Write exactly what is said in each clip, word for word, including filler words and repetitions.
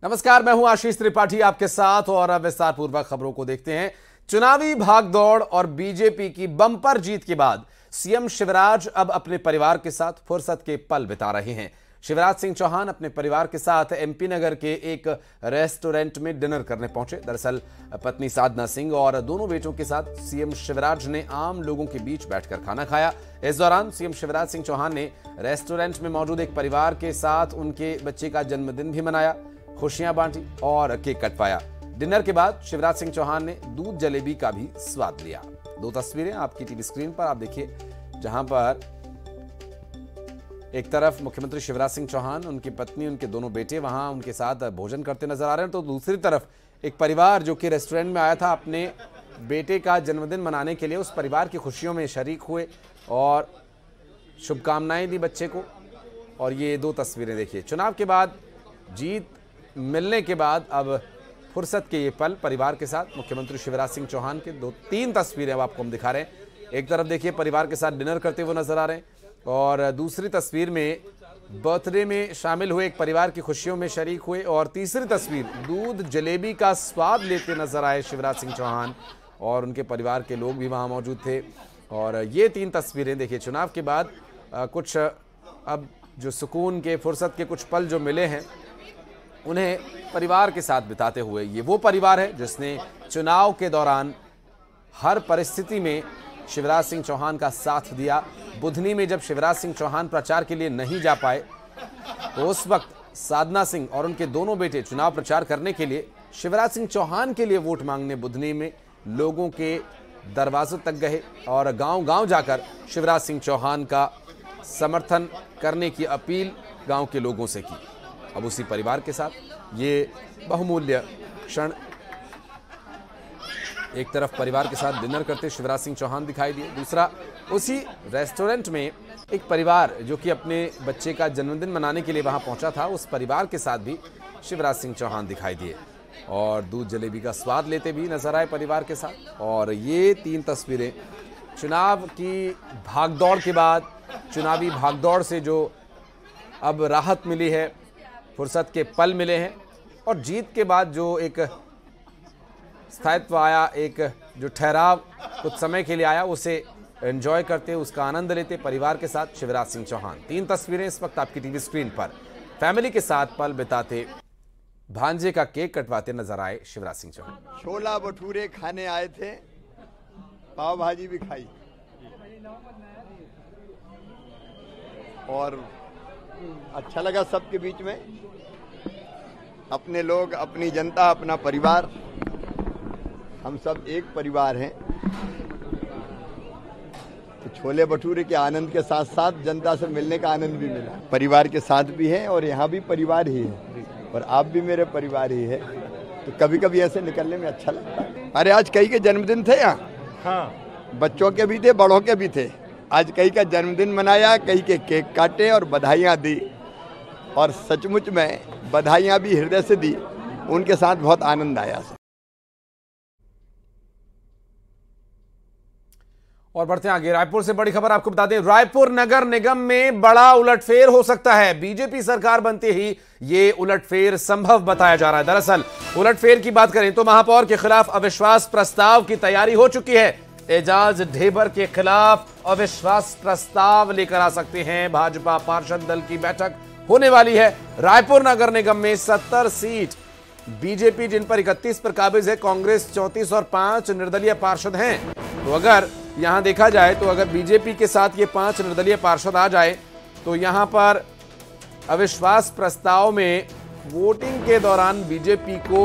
नमस्कार, मैं हूं आशीष त्रिपाठी आपके साथ और अब विस्तार पूर्वक खबरों को देखते हैं। चुनावी भागदौड़ और बीजेपी की बम्पर जीत के बाद सीएम शिवराज अब अपने परिवार के साथ फुर्सत के पल बिता रहे हैं। शिवराज सिंह चौहान अपने परिवार के साथ एमपी नगर के एक रेस्टोरेंट में डिनर करने पहुंचे। दरअसल पत्नी साधना सिंह और दोनों बेटों के साथ सीएम शिवराज ने आम लोगों के बीच बैठकर खाना खाया। इस दौरान सीएम शिवराज सिंह चौहान ने रेस्टोरेंट में मौजूद एक परिवार के साथ उनके बच्चे का जन्मदिन भी मनाया, खुशियां बांटी और केक कटवाया। डिनर के बाद शिवराज सिंह चौहान ने दूध जलेबी का भी स्वाद लिया। दो तस्वीरें आपकी टीवी स्क्रीन पर आप देखिए, जहां पर एक तरफ मुख्यमंत्री शिवराज सिंह चौहान, उनकी पत्नी, उनके दोनों बेटे वहां उनके साथ भोजन करते नजर आ रहे हैं, तो दूसरी तरफ एक परिवार जो कि रेस्टोरेंट में आया था अपने बेटे का जन्मदिन मनाने के लिए, उस परिवार की खुशियों में शरीक हुए और शुभकामनाएं दी बच्चे को। और ये दो तस्वीरें देखिए, चुनाव के बाद जीत मिलने के बाद अब फुर्सत के ये पल परिवार के साथ मुख्यमंत्री शिवराज सिंह चौहान के दो तीन तस्वीरें अब आपको हम दिखा रहे हैं। एक तरफ देखिए परिवार के साथ डिनर करते हुए नजर आ रहे हैं और दूसरी तस्वीर में बर्थडे में शामिल हुए एक परिवार की खुशियों में शरीक हुए और तीसरी तस्वीर दूध जलेबी का स्वाद लेते नजर आए शिवराज सिंह चौहान और उनके परिवार के लोग भी वहां मौजूद थे। और ये तीन तस्वीरें देखिए, चुनाव के बाद आ, कुछ अब जो सुकून के फुर्सत के कुछ पल जो मिले हैं उन्हें परिवार के साथ बिताते हुए। ये वो परिवार है जिसने चुनाव के दौरान हर परिस्थिति में शिवराज सिंह चौहान का साथ दिया। बुधनी में जब शिवराज सिंह चौहान प्रचार के लिए नहीं जा पाए तो उस वक्त साधना सिंह और उनके दोनों बेटे चुनाव प्रचार करने के लिए शिवराज सिंह चौहान के लिए वोट मांगने बुधनी में लोगों के दरवाजों तक गए और गांव-गांव जाकर शिवराज सिंह चौहान का समर्थन करने की अपील गांव के लोगों से की। अब उसी परिवार के साथ ये बहुमूल्य क्षण, एक तरफ परिवार के साथ डिनर करते शिवराज सिंह चौहान दिखाई दिए, दूसरा उसी रेस्टोरेंट में एक परिवार जो कि अपने बच्चे का जन्मदिन मनाने के लिए वहां पहुंचा था, उस परिवार के साथ भी शिवराज सिंह चौहान दिखाई दिए और दूध जलेबी का स्वाद लेते भी नजर आए परिवार के साथ। और ये तीन तस्वीरें चुनाव की भागदौड़ के बाद, चुनावी भागदौड़ से जो अब राहत मिली है, फुर्सत के पल मिले हैं और जीत के बाद जो एक स्थायित्व आया, एक जो ठहराव कुछ समय के लिए आया, उसे एंजॉय करते, उसका आनंद लेते परिवार के साथ शिवराज सिंह चौहान। तीन तस्वीरें इस वक्त आपकी टीवी स्क्रीन पर, फैमिली के साथ पल बिताते, भांजे का केक कटवाते नजर आए शिवराज सिंह चौहान। छोला भटूरे खाने आए थे, पाव भाजी भी खाई और अच्छा लगा सबके बीच में। अपने लोग, अपनी जनता, अपना परिवार, हम सब एक परिवार हैं। तो छोले भटूरे के आनंद के साथ साथ जनता से मिलने का आनंद भी मिला। परिवार के साथ भी है और यहाँ भी परिवार ही है और आप भी मेरे परिवार ही है, तो कभी कभी ऐसे निकलने में अच्छा लगता है। अरे आज कई के जन्मदिन थे यहाँ, हाँ, बच्चों के भी थे, बड़ों के भी थे। आज कई का जन्मदिन मनाया, कई के केक काटे और बधाइयाँ दी और सचमुच में बधाइयाँ भी हृदय से दी। उनके साथ बहुत आनंद आया। और बढ़ते हैं आगे, रायपुर से बड़ी खबर आपको बता दें, रायपुर नगर निगम में बड़ा उलटफेर हो सकता है। बीजेपी सरकार बनते ही ये उलटफेर संभव बताया जा रहा है। दरअसल उलटफेर की बात करें तो महापौर के खिलाफ अविश्वास प्रस्ताव की तैयारी हो चुकी है। एजाज ढेबर के खिलाफ अविश्वास प्रस्ताव लेकर आ सकते हैं। भाजपा पार्षद दल की बैठक होने वाली है। रायपुर नगर निगम में सत्तर सीट बीजेपी, जिन पर इकतीस पर काबिज है, कांग्रेस चौंतीस और पांच निर्दलीय पार्षद हैं। तो अगर यहां देखा जाए तो अगर बीजेपी के साथ ये पांच निर्दलीय पार्षद आ जाए तो यहां पर अविश्वास प्रस्ताव में वोटिंग के दौरान बीजेपी को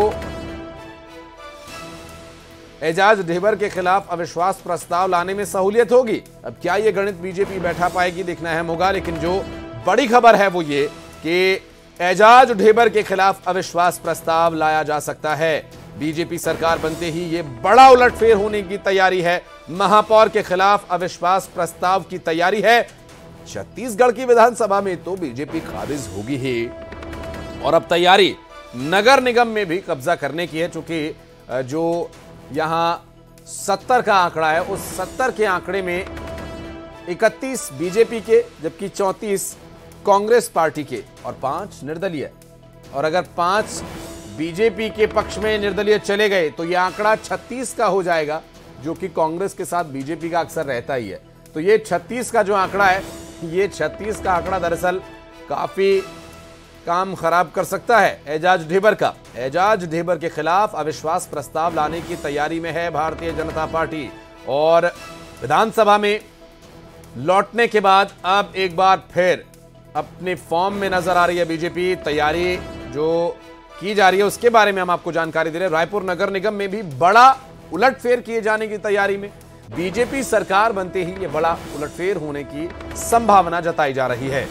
एजाज ढेबर के खिलाफ अविश्वास प्रस्ताव लाने में सहूलियत होगी। अब क्या ये गणित बीजेपी बैठा पाएगी, देखना अहम होगा। लेकिन जो बड़ी खबर है वो ये कि एजाज ढेबर के खिलाफ अविश्वास प्रस्ताव लाया जा सकता है। बीजेपी सरकार बनते ही ये बड़ा उलटफेर होने की तैयारी है। महापौर के खिलाफ अविश्वास प्रस्ताव की तैयारी है। छत्तीसगढ़ की विधानसभा में तो बीजेपी काबिज होगी ही और अब तैयारी नगर निगम में भी कब्जा करने की है। चूंकि जो यहां सत्तर का आंकड़ा है, उस सत्तर के आंकड़े में इकतीस बीजेपी के जबकि चौंतीस कांग्रेस पार्टी के और पांच निर्दलीय। और अगर पांच बीजेपी के पक्ष में निर्दलीय चले गए तो यह आंकड़ा छत्तीस का हो जाएगा, जो कि कांग्रेस के साथ बीजेपी का अक्सर रहता ही है। तो ये छत्तीस का जो आंकड़ा है, ये छत्तीस का आंकड़ा दरअसल काफी काम खराब कर सकता है एजाज ढेबर का। एजाज ढेबर के खिलाफ अविश्वास प्रस्ताव लाने की तैयारी में है भारतीय जनता पार्टी, और विधानसभा में लौटने के बाद अब एक बार फिर अपने फॉर्म में नजर आ रही है बीजेपी। तैयारी जो की जा रही है उसके बारे में हम आपको जानकारी दे रहे हैं। रायपुर नगर निगम में भी बड़ा उलटफेर किए जाने की तैयारी में, बीजेपी सरकार बनते ही यह बड़ा उलटफेर होने की संभावना जताई जा रही है।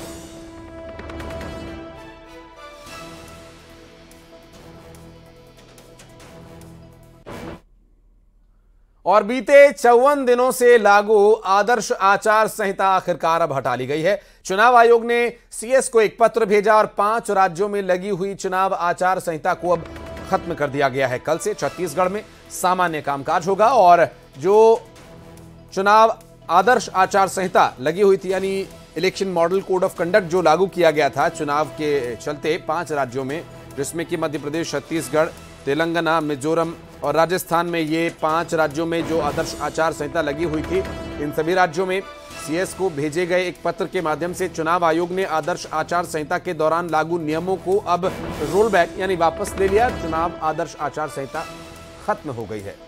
और बीते चौवन दिनों से लागू आदर्श आचार संहिता आखिरकार अब हटा ली गई है। चुनाव आयोग ने सीएस को एक पत्र भेजा और पांच राज्यों में लगी हुई चुनाव आचार संहिता को अब खत्म कर दिया गया है। कल से छत्तीसगढ़ में सामान्य कामकाज होगा और जो चुनाव आदर्श आचार संहिता लगी हुई थी, यानी election model code of conduct जो लागू किया गया था चुनाव के चलते पांच राज्यों में, जिसमें कि मध्य प्रदेश, छत्तीसगढ़, तेलंगाना, मिजोरम और राजस्थान में, ये पांच राज्यों में जो आदर्श आचार संहिता लगी हुई थी, इन सभी राज्यों में सीएस को भेजे गए एक पत्र के माध्यम से चुनाव आयोग ने आदर्श आचार संहिता के दौरान लागू नियमों को अब रोल बैक यानी वापस ले लिया। चुनाव आदर्श आचार संहिता खत्म हो गई है।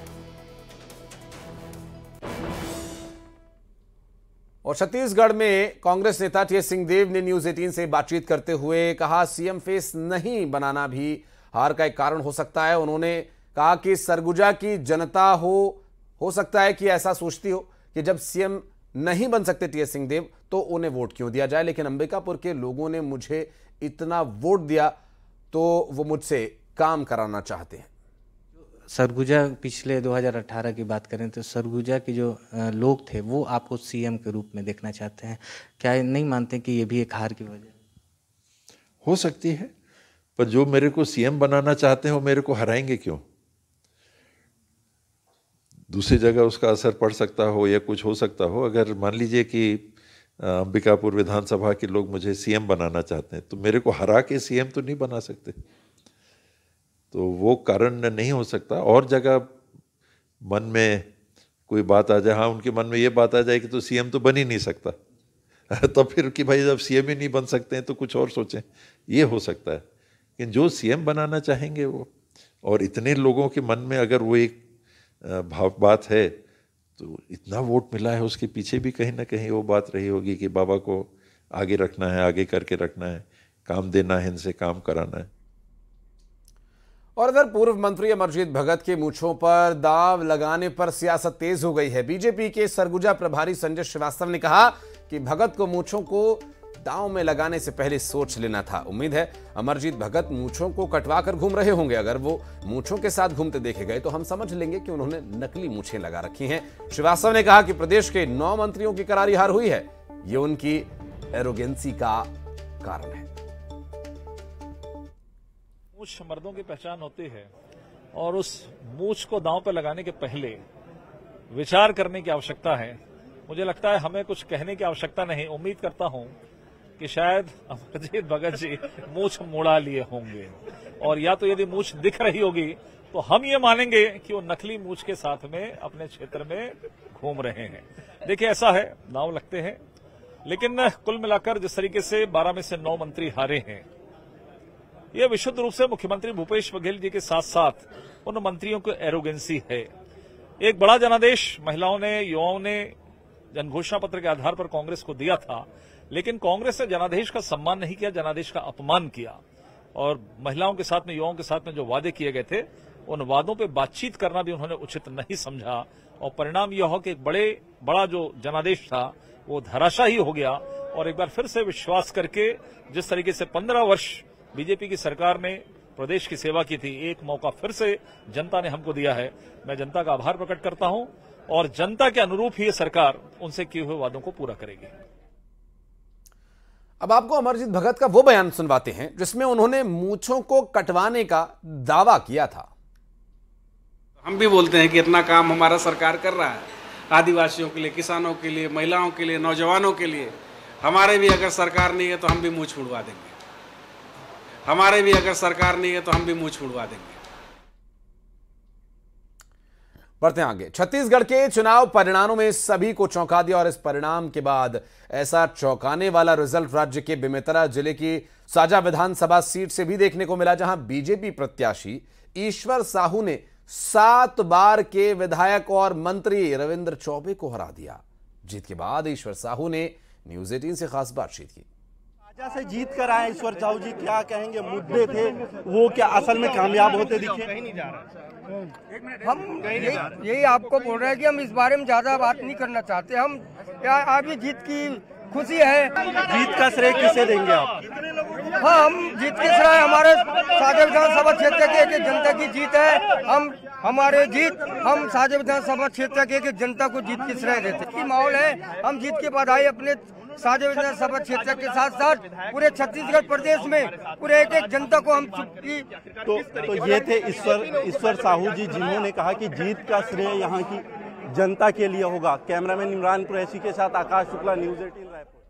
और छत्तीसगढ़ में कांग्रेस नेता टीएस सिंहदेव ने न्यूज अठारह से बातचीत करते हुए कहा, सीएम फेस नहीं बनाना भी हार का एक कारण हो सकता है। उन्होंने कहा कि सरगुजा की जनता हो हो सकता है कि ऐसा सोचती हो कि जब सीएम नहीं बन सकते टीएस सिंहदेव तो उन्हें वोट क्यों दिया जाए, लेकिन अंबिकापुर के लोगों ने मुझे इतना वोट दिया तो वो मुझसे काम कराना चाहते हैं। सरगुजा पिछले दो हज़ार अठारह की बात करें तो सरगुजा के जो लोग थे वो आपको सीएम के रूप में देखना चाहते हैं। क्या नहीं मानते कि ये भी एक हार की वजह हो सकती है? पर जो मेरे को सीएम बनाना चाहते हैं वो मेरे को हराएंगे क्यों? दूसरी जगह उसका असर पड़ सकता हो या कुछ हो सकता हो। अगर मान लीजिए कि अंबिकापुर विधानसभा के लोग मुझे सीएम बनाना चाहते हैं तो मेरे को हरा के सीएम तो नहीं बना सकते, तो वो कारण नहीं हो सकता। और जगह मन में कोई बात आ जाए, हाँ उनके मन में ये बात आ जाए कि तो सीएम तो बन ही नहीं सकता तो फिर कि भाई जब सीएम ही नहीं बन सकते हैं तो कुछ और सोचें, ये हो सकता है। लेकिन जो सीएम बनाना चाहेंगे वो, और इतने लोगों के मन में अगर वो एक भाव बात है तो इतना वोट मिला है, उसके पीछे भी कहीं ना कहीं वो बात रही होगी कि बाबा को आगे रखना है, आगे करके रखना है, काम देना है, इनसे काम कराना है। और इधर पूर्व मंत्री अमरजीत भगत के मूंछों पर दाव लगाने पर सियासत तेज हो गई है। बीजेपी के सरगुजा प्रभारी संजय श्रीवास्तव ने कहा कि भगत को मूंछों को दांव में लगाने से पहले सोच लेना था। उम्मीद है अमरजीत भगत मूंछों को कटवा कर घूम रहे होंगे। अगर वो मूंछों के साथ घूमते देखे गए तो हम समझ लेंगे कि उन्होंने नकली मूंछें लगा रखी हैं। श्रीवास्तव ने कहा कि प्रदेश के नौ मंत्रियों की करारी हार हुई है, ये उनकी एरोगेंसी का कारण है। मूंछ मर्दों की पहचान होती है और उस मूंछ को दांव पर लगाने के पहले विचार करने की आवश्यकता है। मुझे लगता है हमें कुछ कहने की आवश्यकता नहीं। उम्मीद करता हूं कि शायद अमरजीत भगत जी मूंछ मुड़ा लिए होंगे, और या तो यदि मूंछ दिख रही होगी तो हम ये मानेंगे कि वो नकली मूंछ के साथ में अपने क्षेत्र में घूम रहे हैं। देखिए ऐसा है, दांव लगते हैं, लेकिन कुल मिलाकर जिस तरीके से बारह में से नौ मंत्री हारे हैं, यह विशुद्ध रूप से मुख्यमंत्री भूपेश बघेल जी के साथ साथ उन मंत्रियों की एरोगेंसी है। एक बड़ा जनादेश महिलाओं ने, युवाओं ने जनघोषणा पत्र के आधार पर कांग्रेस को दिया था, लेकिन कांग्रेस ने जनादेश का सम्मान नहीं किया, जनादेश का अपमान किया। और महिलाओं के साथ में, युवाओं के साथ में जो वादे किए गए थे, उन वादों पे बातचीत करना भी उन्होंने उचित नहीं समझा, और परिणाम यह हो कि एक बड़े बड़ा जो जनादेश था वो धराशायी हो गया। और एक बार फिर से विश्वास करके जिस तरीके से पंद्रह वर्ष बीजेपी की सरकार ने प्रदेश की सेवा की थी, एक मौका फिर से जनता ने हमको दिया है। मैं जनता का आभार प्रकट करता हूं और जनता के अनुरूप ही ये सरकार उनसे किए हुए वादों को पूरा करेगी। अब आपको अमरजीत भगत का वो बयान सुनवाते हैं जिसमें उन्होंने मूंछों को कटवाने का दावा किया था। हम भी बोलते हैं कि इतना काम हमारा सरकार कर रहा है, आदिवासियों के लिए, किसानों के लिए, महिलाओं के लिए, नौजवानों के लिए। हमारे भी अगर सरकार नहीं है तो हम भी मूंछ उड़वा देंगे। हमारे भी अगर सरकार नहीं है तो हम भी मुंह छुड़वा देंगे। बढ़ते हैं आगे। छत्तीसगढ़ के चुनाव परिणामों में सभी को चौंका दिया और इस परिणाम के बाद ऐसा चौंकाने वाला रिजल्ट राज्य के बेमेतरा जिले की साजा विधानसभा सीट से भी देखने को मिला, जहां बीजेपी प्रत्याशी ईश्वर साहू ने सात बार के विधायक और मंत्री रविंद्र चौबे को हरा दिया। जीत के बाद ईश्वर साहू ने न्यूज अठारह से खास बातचीत की। साजा से जीत कर आए ईश्वर साहू जी, क्या कहेंगे? मुद्दे थे वो क्या असल में कामयाब होते दिखे? कहीं नहीं जा रहा। हम यही यही आपको बोल रहे हैं कि हम इस बारे में ज्यादा बात नहीं करना चाहते। हम अभी जीत की खुशी है। जीत का श्रेय किसे देंगे आप? हाँ, हम जीत के श्रेय हमारे साजा विधानसभा क्षेत्र के एक जनता की जीत है। हम हमारे जीत हम साजा विधानसभा क्षेत्र के एक जनता को जीत की श्रेय देते हैं। माहौल है, हम जीत के बधाई अपने साजा विधानसभा क्षेत्र के साथ साथ पूरे छत्तीसगढ़ प्रदेश में पूरे एक एक जनता को हम चुकी। तो, तो ये थे ईश्वर ईश्वर साहू जी, जिन्होंने कहा कि जीत का श्रेय यहाँ की जनता के लिए होगा। कैमरामैन इमरान कुरैशी के साथ आकाश शुक्ला, न्यूज अठारह रायपुर।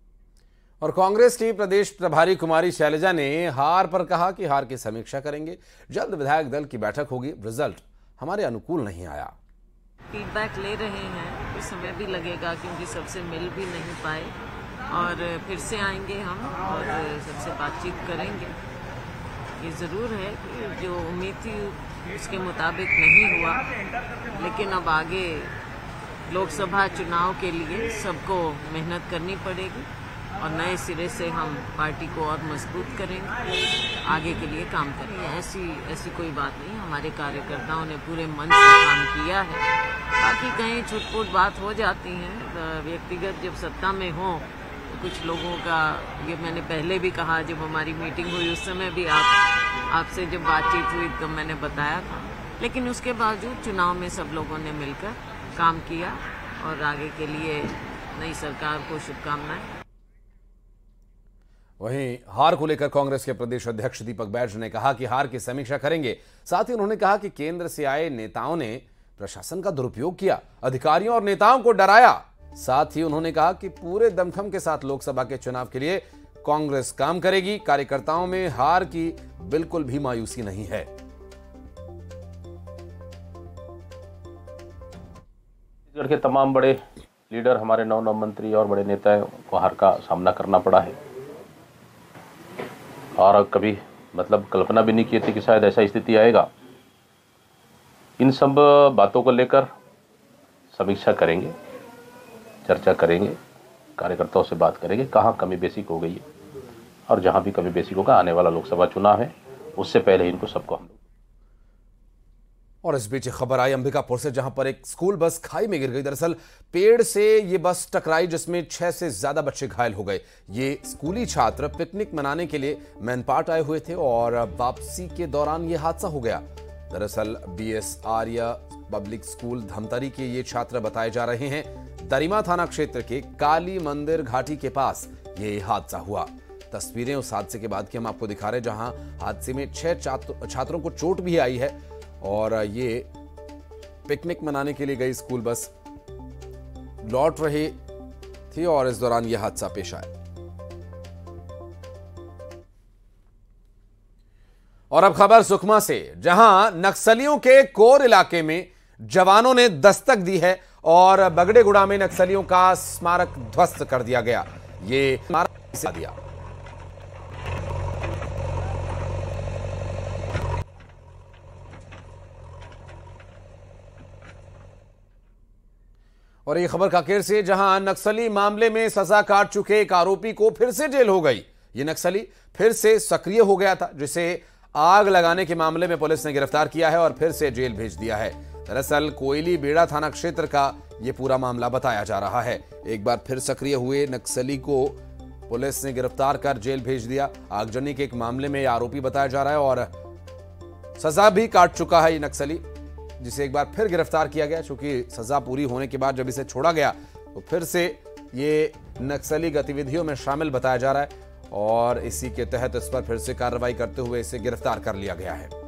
और कांग्रेस की प्रदेश प्रभारी कुमारी शैलजा ने हार पर कहा कि हार की समीक्षा करेंगे, जल्द विधायक दल की बैठक होगी, रिजल्ट हमारे अनुकूल नहीं आया। फीडबैक ले रहे हैं, कुछ समय भी लगेगा क्योंकि सबसे मिल भी नहीं पाए, और फिर से आएंगे हम और सबसे बातचीत करेंगे। ये ज़रूर है कि जो उम्मीद थी उसके मुताबिक नहीं हुआ, लेकिन अब आगे लोकसभा चुनाव के लिए सबको मेहनत करनी पड़ेगी और नए सिरे से हम पार्टी को और मजबूत करेंगे, आगे के लिए काम करेंगे। ऐसी ऐसी कोई बात नहीं, हमारे कार्यकर्ताओं ने पूरे मन से काम किया है। बाकी कहीं छुटपुट बात हो जाती है, व्यक्तिगत जब सत्ता में हो तो कुछ लोगों का, ये मैंने पहले भी कहा जब हमारी मीटिंग हुई उस समय भी आप आपसे जब बातचीत हुई तो मैंने बताया था, लेकिन उसके बावजूद चुनाव में सब लोगों ने मिलकर काम किया और आगे के लिए नई सरकार को शुभकामनाएं। वहीं हार को लेकर कांग्रेस के प्रदेश अध्यक्ष दीपक बैज ने कहा कि हार की समीक्षा करेंगे। साथ ही उन्होंने कहा कि केंद्र से आए नेताओं ने प्रशासन का दुरुपयोग किया, अधिकारियों और नेताओं को डराया। साथ ही उन्होंने कहा कि पूरे दमखम के साथ लोकसभा के चुनाव के लिए कांग्रेस काम करेगी, कार्यकर्ताओं में हार की बिल्कुल भी मायूसी नहीं है। छत्तीसगढ़ के तमाम बड़े लीडर, हमारे नौ नौ मंत्री और बड़े नेताओं को हार का सामना करना पड़ा है और कभी मतलब कल्पना भी नहीं की थी कि शायद ऐसा स्थिति आएगा। इन सब बातों को लेकर समीक्षा करेंगे, चर्चा करेंगे, कार्यकर्ताओं से बात करेंगे कहाँ कमी बेसिक हो गई है, और जहाँ भी कमी बेसिक होगा, आने वाला लोकसभा चुनाव है उससे पहले इनको सबको हम। और इस बीच खबर आई अंबिकापुर से, जहां पर एक स्कूल बस खाई में गिर गई। दरअसल पेड़ से ये बस टकराई जिसमें छह से ज्यादा बच्चे घायल हो गए। ये स्कूली छात्र पिकनिक मनाने के लिए मैनपाट आए हुए थे और वापसी के दौरान ये हादसा हो गया। दरअसल B S Arya public school Dhamtari के ये छात्र बताए जा रहे हैं। दरिमा थाना क्षेत्र के काली मंदिर घाटी के पास ये हादसा हुआ। तस्वीरें उस हादसे के बाद की हम आपको दिखा रहे हैं, जहां हादसे में छह छात्रों को चोट भी आई है और ये पिकनिक मनाने के लिए गई स्कूल बस लौट रही थी और इस दौरान यह हादसा पेश आया। और अब खबर सुकमा से, जहां नक्सलियों के कोर इलाके में जवानों ने दस्तक दी है और बगड़ेगुड़ा में नक्सलियों का स्मारक ध्वस्त कर दिया गया। ये स्मारक दिया और ये खबर कांकेर से, जहां नक्सली मामले में सजा काट चुके एक आरोपी को फिर से जेल हो गई। ये नक्सली फिर से सक्रिय हो गया था, जिसे आग लगाने के मामले में पुलिस ने गिरफ्तार किया है और फिर से जेल भेज दिया है। दरअसल कोयली बेड़ा थाना क्षेत्र का यह पूरा मामला बताया जा रहा है। एक बार फिर सक्रिय हुए नक्सली को पुलिस ने गिरफ्तार कर जेल भेज दिया। आगजनी के एक मामले में आरोपी बताया जा रहा है और सजा भी काट चुका है ये नक्सली, जिसे एक बार फिर गिरफ्तार किया गया। चूंकि सजा पूरी होने के बाद जब इसे छोड़ा गया तो फिर से ये नक्सली गतिविधियों में शामिल बताया जा रहा है और इसी के तहत इस पर फिर से कार्रवाई करते हुए इसे गिरफ्तार कर लिया गया है।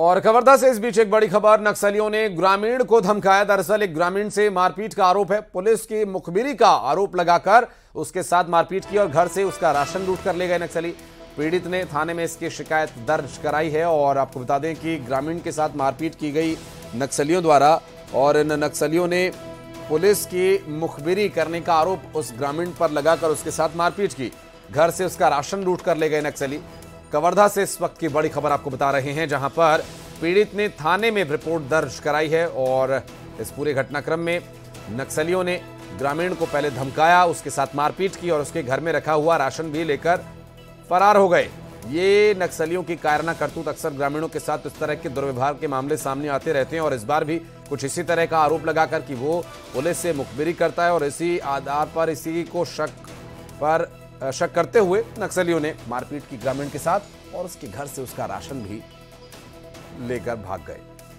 और कवर्धा से इस बीच एक बड़ी खबर, नक्सलियों ने ग्रामीण को धमकाया। दरअसल एक ग्रामीण से मारपीट का आरोप है। पुलिस की मुखबिरी का आरोप लगाकर उसके साथ मारपीट की और घर से उसका राशन लूट कर ले गए नक्सली। पीड़ित ने थाने में इसकी शिकायत दर्ज कराई है और आपको बता दें कि ग्रामीण के साथ मारपीट की गई नक्सलियों द्वारा और इन नक्सलियों ने पुलिस की मुखबिरी करने का आरोप उस ग्रामीण पर लगाकर उसके साथ मारपीट की। घर से उसका राशन लूट कर ले गए नक्सली। कवर्धा से इस वक्त की बड़ी खबर आपको बता रहे हैं, जहां पर पीड़ित ने थाने में रिपोर्ट दर्ज कराई है और इस पूरे घटनाक्रम में नक्सलियों ने ग्रामीण को पहले धमकाया, उसके साथ मारपीट की और उसके घर में रखा हुआ राशन भी लेकर फरार हो गए। ये नक्सलियों की कायराना करतूत अक्सर ग्रामीणों के साथ इस तरह के दुर्व्यवहार के मामले सामने आते रहते हैं और इस बार भी कुछ इसी तरह का आरोप लगाकर कि वो पुलिस से मुखबिरी करता है और इसी आधार पर इसी को शक पर शक करते हुए नक्सलियों ने मारपीट की ग्रामीण के साथ और उसके घर से उसका राशन भी लेकर भाग गए।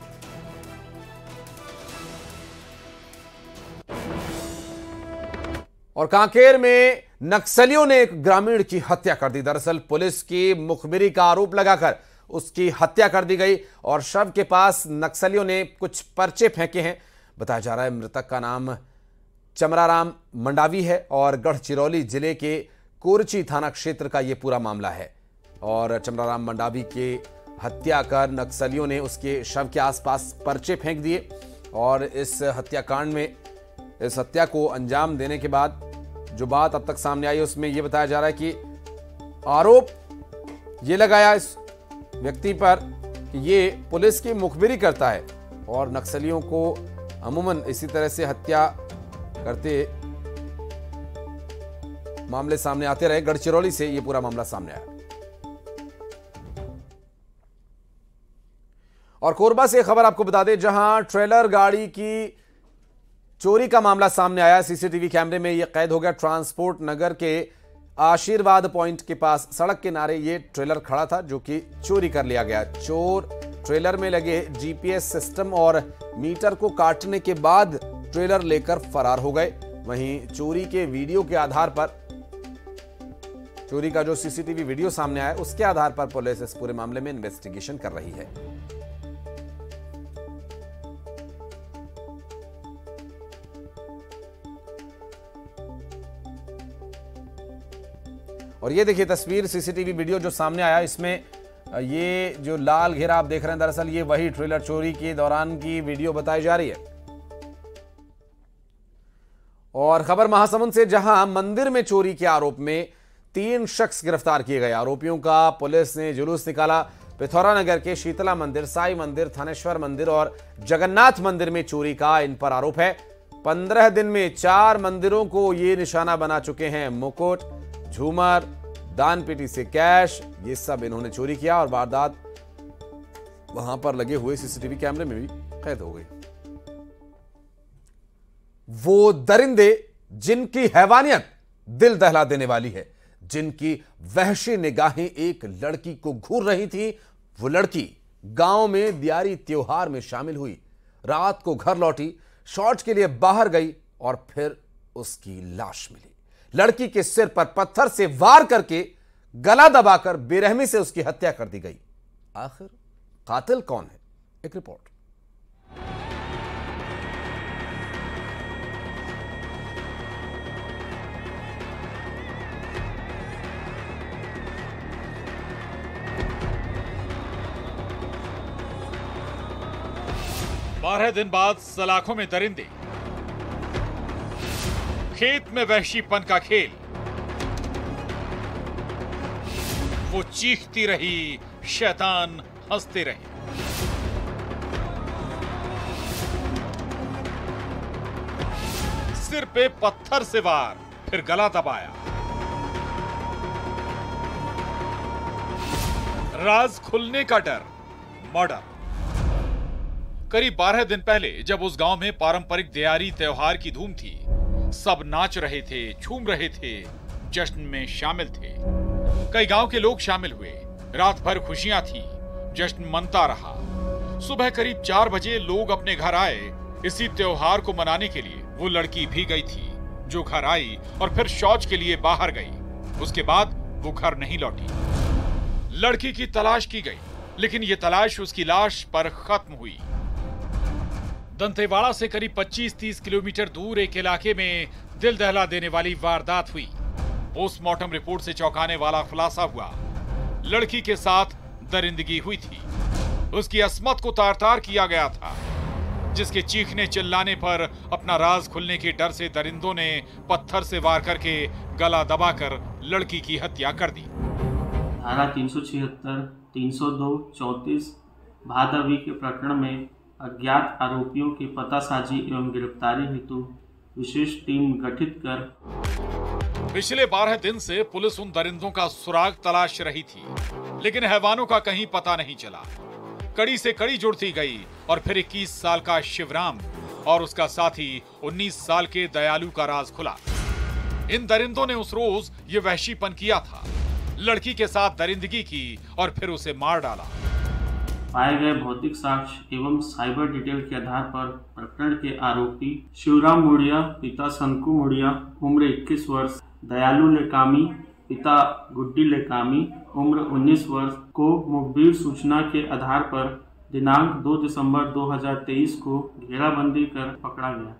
और कांकेर में नक्सलियों ने एक ग्रामीण की हत्या कर दी। दरअसल पुलिस की मुखबिरी का आरोप लगाकर उसकी हत्या कर दी गई और शव के पास नक्सलियों ने कुछ पर्चे फेंके हैं। बताया जा रहा है मृतक का नाम चमराराम मंडावी है और गढ़चिरौली जिले के कोरची थाना क्षेत्र का यह पूरा मामला है। और चमराराम मंडावी के हत्या कर नक्सलियों ने उसके शव के आसपास पर्चे फेंक दिए और इस हत्याकांड में इस हत्या को अंजाम देने के बाद जो बात अब तक सामने आई उसमें यह बताया जा रहा है कि आरोप ये लगाया इस व्यक्ति पर कि ये पुलिस की मुखबिरी करता है और नक्सलियों को अमूमन इसी तरह से हत्या करते मामले सामने आते रहे। गढ़चिरौली से यह पूरा मामला सामने आया। और कोरबा से खबर आपको बता दें, जहां ट्रेलर गाड़ी की चोरी का मामला सामने आया। सीसीटीवी कैमरे में यह कैद हो गया। ट्रांसपोर्ट नगर के आशीर्वाद पॉइंट के पास सड़क किनारे यह ट्रेलर खड़ा था जो कि चोरी कर लिया गया। चोर ट्रेलर में लगे जीपीएस सिस्टम और मीटर को काटने के बाद ट्रेलर लेकर फरार हो गए। वहीं चोरी के वीडियो के आधार पर चोरी का जो सीसीटीवी वीडियो सामने आया उसके आधार पर पुलिस इस पूरे मामले में इन्वेस्टिगेशन कर रही है। और ये देखिए तस्वीर, सीसीटीवी वीडियो जो सामने आया, इसमें ये जो लाल घेरा आप देख रहे हैं दरअसल ये वही ट्रेलर चोरी के दौरान की वीडियो बताई जा रही है। और खबर महासमुंद से, जहां मंदिर में चोरी के आरोप में तीन शख्स गिरफ्तार किए गए। आरोपियों का पुलिस ने जुलूस निकाला। पिथौरा नगर के शीतला मंदिर, साई मंदिर, थानेश्वर मंदिर और जगन्नाथ मंदिर में चोरी का इन पर आरोप है। पंद्रह दिन में चार मंदिरों को ये निशाना बना चुके हैं। मुकुट, झूमर, दान पेटी से कैश, ये सब इन्होंने चोरी किया और वारदात वहां पर लगे हुए सीसीटीवी कैमरे में भी कैद हो गई। वो दरिंदे जिनकी हैवानियत दिल दहला देने वाली है, जिनकी वहशी निगाहें एक लड़की को घूर रही थी, वो लड़की गांव में दियारी त्योहार में शामिल हुई। रात को घर लौटी, शॉर्ट के लिए बाहर गई और फिर उसकी लाश मिली। लड़की के सिर पर पत्थर से वार करके गला दबाकर बेरहमी से उसकी हत्या कर दी गई। आखिर कातिल कौन है? एक रिपोर्ट। बारह दिन बाद सलाखों में दरिंदे, खेत में वहशीपन का खेल। वो चीखती रही, शैतान हंसते रहे। सिर पे पत्थर से वार, फिर गला दबाया। राज खुलने का डर, मर्डर। करीब बारह दिन पहले जब उस गांव में पारंपरिक दियारी त्योहार की धूम थी, सब नाच रहे थे, झूम रहे थे, जश्न में शामिल थे। कई गांव के लोग शामिल हुए। रात भर खुशियां थी, जश्न मनता रहा। सुबह करीब चार बजे लोग अपने घर आए। इसी त्योहार को मनाने के लिए वो लड़की भी गई थी, जो घर आई और फिर शौच के लिए बाहर गई। उसके बाद वो घर नहीं लौटी। लड़की की तलाश की गई, लेकिन ये तलाश उसकी लाश पर खत्म हुई। दंतेवाड़ा से करीब पच्चीस तीस किलोमीटर दूर एक इलाके में दिल दहला देने वाली वारदात हुई। पोस्टमार्टम रिपोर्ट से चौंकाने वाला खुलासा हुआ। लड़की के साथ दरिंदगी हुई थी। उसकी अस्मत को तार तार किया गया था, जिसके चीखने चिल्लाने पर अपना राज खुलने के डर से दरिंदों ने पत्थर से वार करके गला दबाकर लड़की की हत्या कर दी। धारा तीन सौ छिहत्तर, तीन सौ दो, चौंतीस भादवी के प्रकरण में अज्ञात आरोपियों की पतासाजी एवं गिरफ्तारी हेतु विशेष टीम गठित कर पिछले बारह दिन से पुलिस उन दरिंदों का सुराग तलाश रही थी, लेकिन हैवानों का कहीं पता नहीं चला। कड़ी से कड़ी जुड़ती गई और फिर इक्कीस साल का शिवराम और उसका साथी उन्नीस साल के दयालु का राज खुला। इन दरिंदों ने उस रोज ये वहशीपन किया था, लड़की के साथ दरिंदगी की और फिर उसे मार डाला। पाए गए भौतिक साक्ष्य एवं साइबर डिटेल के आधार पर प्रकरण के आरोपी शिवराम मुड़िया पिता संकु मुड़िया उम्र इक्कीस वर्ष, दयालु लेकामी पिता गुड्डी लेकामी उम्र उन्नीस वर्ष को मुखबिर सूचना के आधार पर दिनांक दो दिसंबर दो हज़ार तेईस को घेराबंदी कर पकड़ा गया।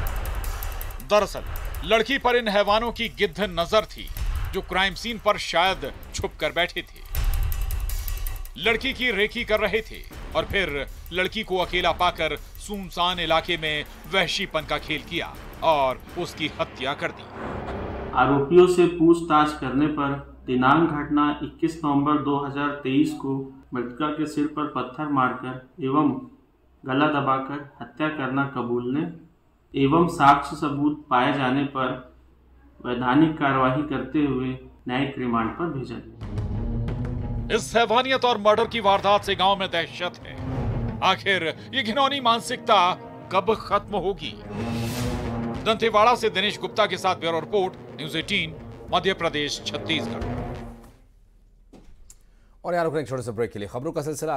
दरअसल लड़की पर इन हैवानों की गिद्ध नजर थी, जो क्राइम सीन पर शायद छुप कर बैठे थे। लड़की की रेकी कर रहे थे और फिर लड़की को अकेला पाकर सुनसान इलाके में वहशीपन का खेल किया और उसकी हत्या कर दी। आरोपियों से पूछताछ करने पर दिनांक घटना इक्कीस नवंबर दो हज़ार तेईस को मृतका के सिर पर पत्थर मारकर एवं गला दबाकर हत्या करना कबूलने एवं साक्ष्य सबूत पाए जाने पर वैधानिक कार्यवाही करते हुए न्यायिक रिमांड पर भेजा गया। इस हैवानियत और मर्डर की वारदात से गांव में दहशत है। आखिर ये घिनौनी मानसिकता कब खत्म होगी? दंतेवाड़ा से दिनेश गुप्ता के साथ ब्यूरो रिपोर्ट, न्यूज़ अठारह, मध्य प्रदेश, छत्तीसगढ़। और यार एक छोटे से ब्रेक के लिए खबरों का सिलसिला